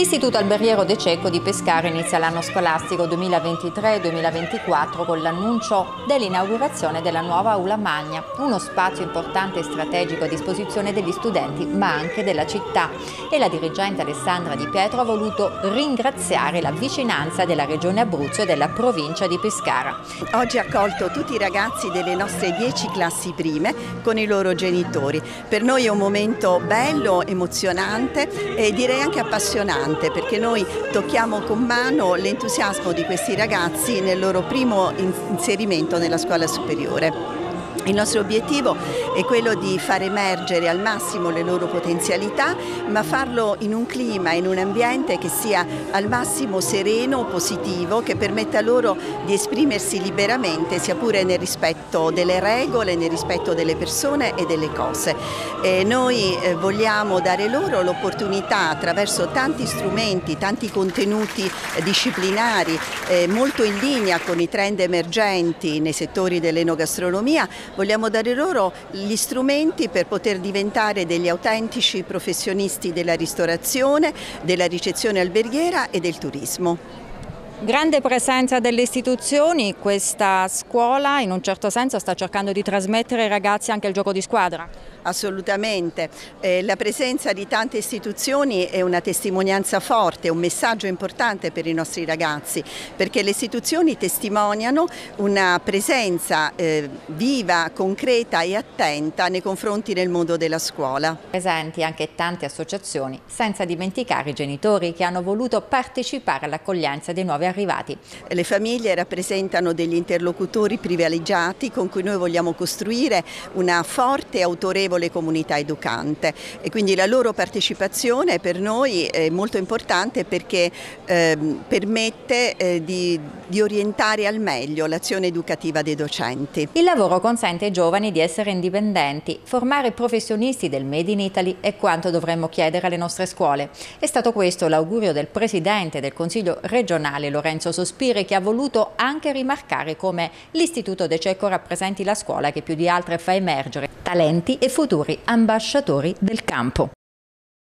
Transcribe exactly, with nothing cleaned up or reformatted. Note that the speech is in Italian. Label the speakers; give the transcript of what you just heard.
Speaker 1: L'Istituto Alberghiero De Cecco di Pescara inizia l'anno scolastico duemilaventitré duemilaventiquattro con l'annuncio dell'inaugurazione della nuova Aula Magna, uno spazio importante e strategico a disposizione degli studenti ma anche della città. E la dirigente Alessandra Di Pietro ha voluto ringraziare la vicinanza della Regione Abruzzo e della provincia di Pescara.
Speaker 2: Oggi ha accolto tutti i ragazzi delle nostre dieci classi prime con i loro genitori. Per noi è un momento bello, emozionante e direi anche appassionante, perché noi tocchiamo con mano l'entusiasmo di questi ragazzi nel loro primo inserimento nella scuola superiore. Il nostro obiettivo è quello di far emergere al massimo le loro potenzialità, ma farlo in un clima, in un ambiente che sia al massimo sereno, positivo, che permetta loro di esprimersi liberamente, sia pure nel rispetto delle regole, nel rispetto delle persone e delle cose. E noi eh, vogliamo dare loro l'opportunità, attraverso tanti strumenti, tanti contenuti eh, disciplinari, eh, molto in linea con i trend emergenti nei settori dell'enogastronomia, vogliamo dare loro gli strumenti per poter diventare degli autentici professionisti della ristorazione, della ricezione alberghiera e del turismo.
Speaker 1: Grande presenza delle istituzioni, questa scuola in un certo senso sta cercando di trasmettere ai ragazzi anche il gioco di squadra?
Speaker 2: Assolutamente, eh, la presenza di tante istituzioni è una testimonianza forte, un messaggio importante per i nostri ragazzi, perché le istituzioni testimoniano una presenza eh, viva, concreta e attenta nei confronti del mondo della scuola.
Speaker 1: Presenti anche tante associazioni, senza dimenticare i genitori che hanno voluto partecipare all'accoglienza dei nuovi arrivati.
Speaker 2: Le famiglie rappresentano degli interlocutori privilegiati con cui noi vogliamo costruire una forte e autorevole comunità educante, e quindi la loro partecipazione per noi è molto importante perché eh, permette eh, di, di orientare al meglio l'azione educativa dei docenti.
Speaker 1: Il lavoro consente ai giovani di essere indipendenti, formare professionisti del Made in Italy è quanto dovremmo chiedere alle nostre scuole. È stato questo l'augurio del Presidente del Consiglio regionale Lorenzo Sospiri, che ha voluto anche rimarcare come l'Istituto De Cecco rappresenti la scuola che più di altre fa emergere talenti e futuri ambasciatori del campo.